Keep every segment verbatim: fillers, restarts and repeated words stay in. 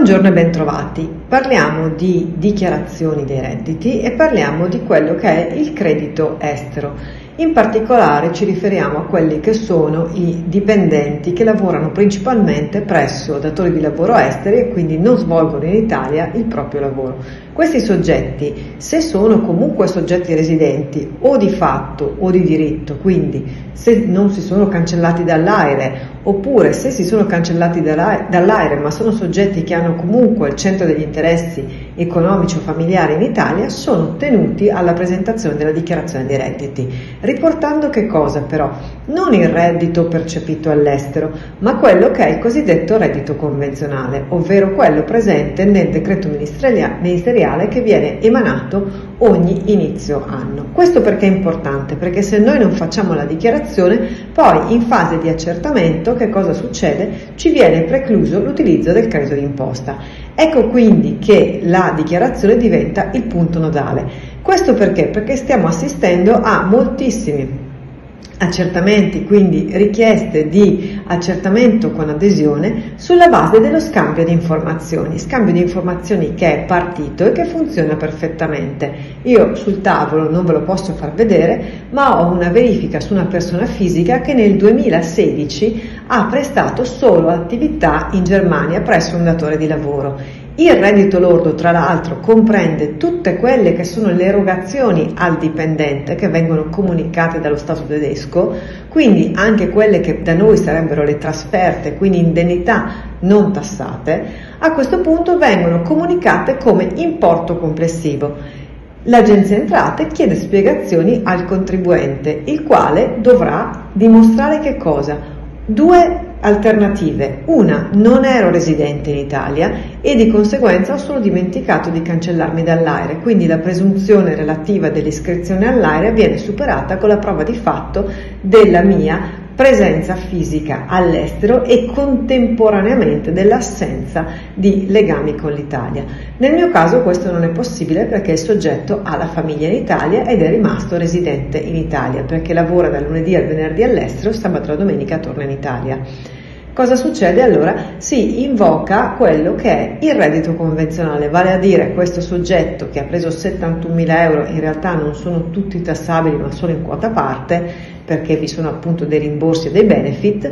Buongiorno e bentrovati. Parliamo di dichiarazioni dei redditi e parliamo di quello che è il credito estero. In particolare ci riferiamo a quelli che sono i dipendenti che lavorano principalmente presso datori di lavoro esteri e quindi non svolgono in Italia il proprio lavoro. Questi soggetti, se sono comunque soggetti residenti o di fatto o di diritto, quindi se non si sono cancellati dall'AIRE oppure se si sono cancellati dall'AIRE ma sono soggetti che hanno comunque il centro degli interessi economici o familiari in Italia, sono tenuti alla presentazione della dichiarazione dei redditi, riportando che cosa però? Non il reddito percepito all'estero, ma quello che è il cosiddetto reddito convenzionale, ovvero quello presente nel decreto ministeriale che viene emanato ogni inizio anno. Questo perché è importante? Perché se noi non facciamo la dichiarazione, poi in fase di accertamento che cosa succede? Ci viene precluso l'utilizzo del credito d'imposta. Ecco quindi che la dichiarazione diventa il punto nodale. Questo perché? Perché stiamo assistendo a moltissimi accertamenti, quindi richieste di accertamento con adesione sulla base dello scambio di informazioni, scambio di informazioni che è partito e che funziona perfettamente. Io sul tavolo non ve lo posso far vedere, ma ho una verifica su una persona fisica che nel duemilasedici ha prestato solo attività in Germania presso un datore di lavoro. Il reddito lordo, tra l'altro, comprende tutte quelle che sono le erogazioni al dipendente che vengono comunicate dallo Stato tedesco, quindi anche quelle che da noi sarebbero le trasferte, quindi indennità non tassate, a questo punto vengono comunicate come importo complessivo. L'Agenzia Entrate chiede spiegazioni al contribuente, il quale dovrà dimostrare che cosa? Due alternative: una, non ero residente in Italia e di conseguenza ho solo dimenticato di cancellarmi dall'AIRE, quindi la presunzione relativa dell'iscrizione all'AIRE viene superata con la prova di fatto della mia presenza fisica all'estero e contemporaneamente dell'assenza di legami con l'Italia. Nel mio caso questo non è possibile perché il soggetto ha la famiglia in Italia ed è rimasto residente in Italia perché lavora dal lunedì al venerdì all'estero, sabato e la domenica torna in Italia. Cosa succede allora? Si invoca quello che è il reddito convenzionale, vale a dire questo soggetto che ha preso settantunomila euro, in realtà non sono tutti tassabili ma solo in quota parte perché vi sono appunto dei rimborsi e dei benefit,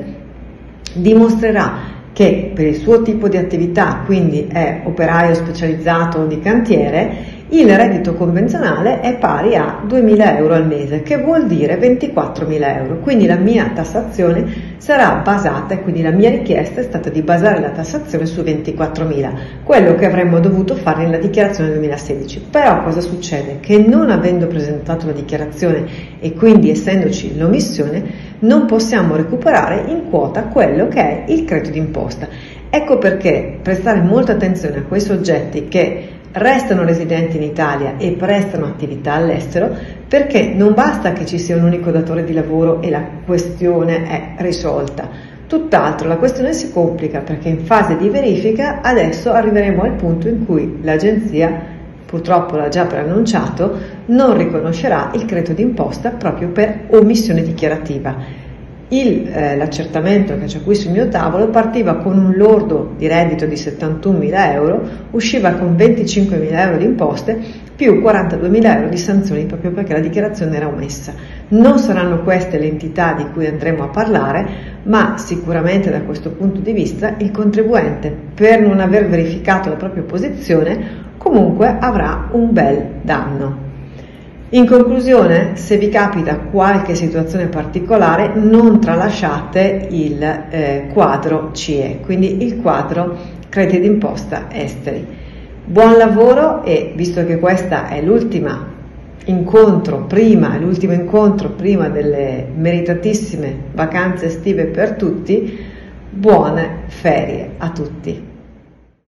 dimostrerà che per il suo tipo di attività, quindi è operaio specializzato di cantiere, il reddito convenzionale è pari a duemila euro al mese, che vuol dire ventiquattromila euro. Quindi la mia tassazione sarà basata, e quindi la mia richiesta è stata di basare la tassazione su ventiquattromila, quello che avremmo dovuto fare nella dichiarazione duemilasedici. Però cosa succede? Che non avendo presentato la dichiarazione e quindi essendoci l'omissione, non possiamo recuperare in quota quello che è il credito d'imposta. Ecco perché prestare molta attenzione a quei soggetti che restano residenti in Italia e prestano attività all'estero, perché non basta che ci sia un unico datore di lavoro e la questione è risolta. Tutt'altro, la questione si complica perché in fase di verifica adesso arriveremo al punto in cui l'agenzia, purtroppo l'ha già preannunciato, non riconoscerà il credito d'imposta proprio per omissione dichiarativa. Il, eh, l'accertamento che c'è qui sul mio tavolo partiva con un lordo di reddito di settantunomila euro, usciva con venticinquemila euro di imposte più quarantaduemila euro di sanzioni proprio perché la dichiarazione era omessa. Non saranno queste le entità di cui andremo a parlare, ma sicuramente da questo punto di vista il contribuente, per non aver verificato la propria posizione, comunque avrà un bel danno. In conclusione, se vi capita qualche situazione particolare, non tralasciate il eh, quadro C E, quindi il quadro crediti d'imposta esteri. Buon lavoro e visto che questa è l'ultima incontro prima, l'ultimo incontro prima delle meritatissime vacanze estive per tutti, buone ferie a tutti.